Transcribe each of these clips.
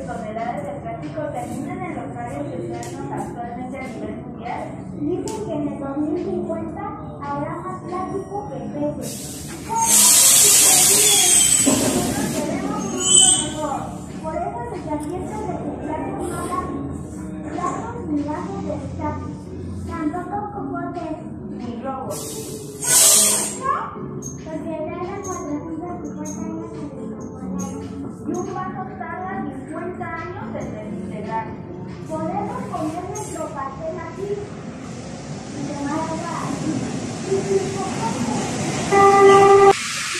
toneladas de plástico terminan en los mares océanos actualmente a nivel mundial. Dicen que en el 2050 habrá más plástico que peces. Queremos un mundo mejor. Por eso nuestra fiesta de reciclaje no da platos ni vasos de desechable. Tampoco cocotes Ni robos. ¿no? Porque tardan 450 años en descomponer. Y un vaso tarda 50 años en desintegrar. Podemos poner nuestro pastel aquí y tomarlo aquí. Y sin cocotes.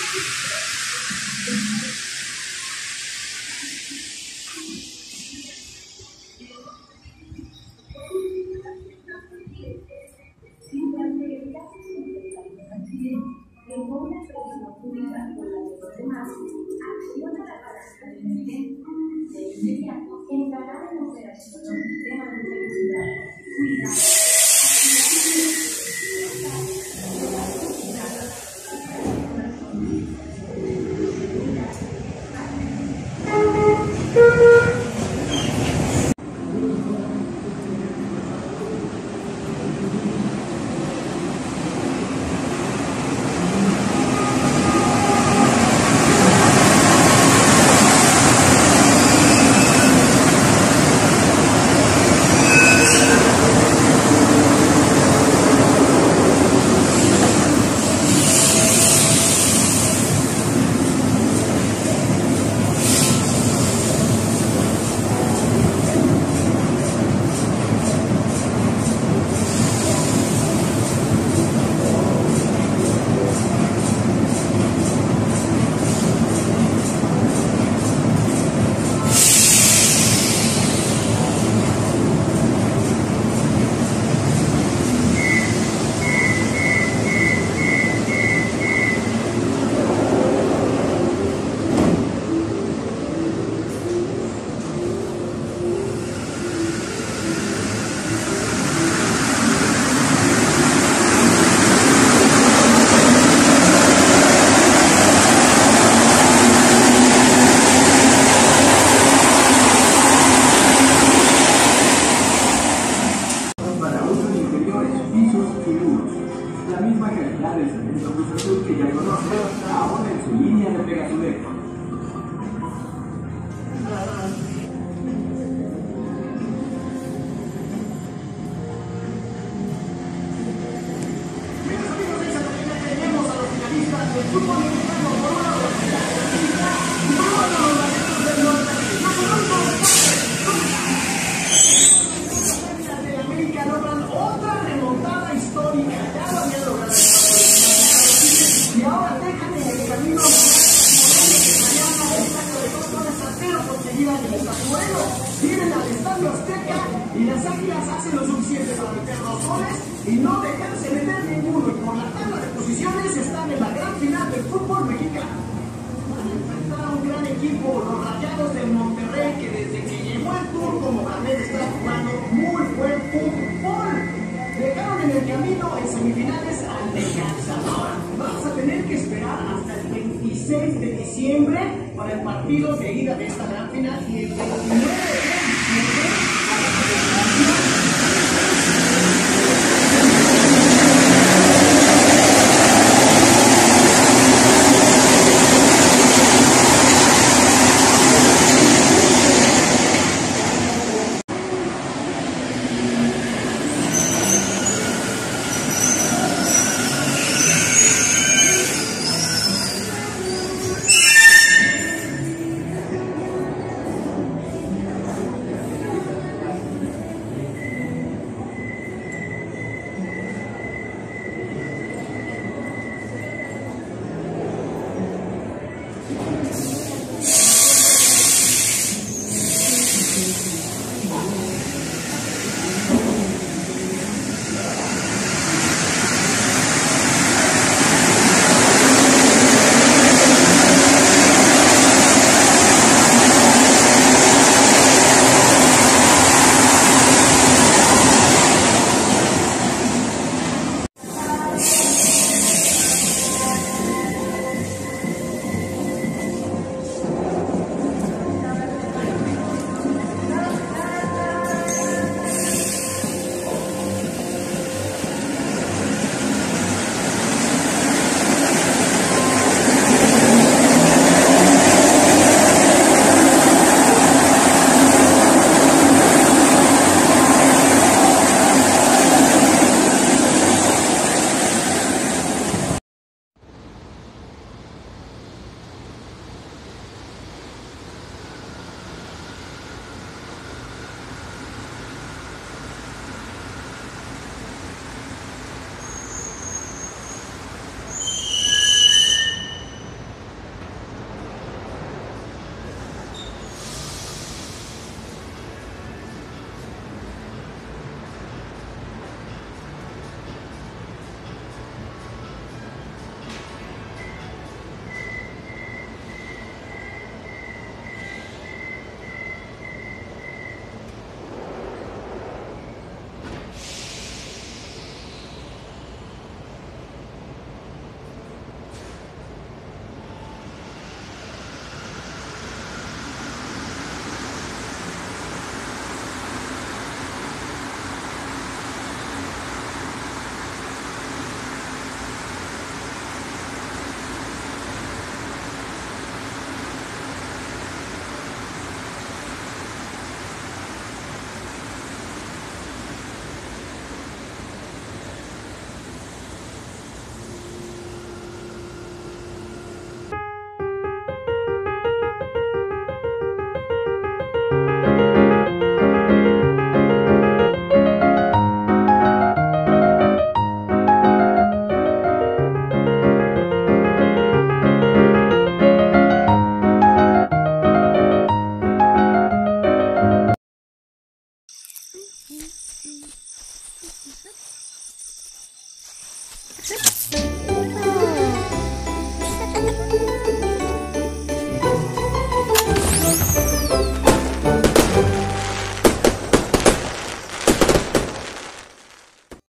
La misma calidad del cemento Cruz Azul que ya conoce, ahora en su línea de Pegasulec. Tenemos a los finalistas del fútbol mexicano por una velocidad y todos los talentos del norte. Las de América logran otra remontada histórica. Ya lo habían logrado y ahora dejan en el camino mañana el saco de 2 goles a 0 conseguida en el Estadio Moreno. Vienen al Estadio Azteca y las Águilas hacen lo suficiente para meter 2 goles y no dejarse meter ninguno. Y por la tabla de posiciones están en la gran final del fútbol mexicano. Van a enfrentar a un gran equipo, los Rayados del Monterrey, que desde que llegó el turco Mohamed está jugando muy buen fútbol. Dejaron en el camino en semifinales al Necaxa. Ahora vamos a tener que esperar hasta el 26 de diciembre para el partido de ida de esta gran final y el 29 de diciembre para la celebración.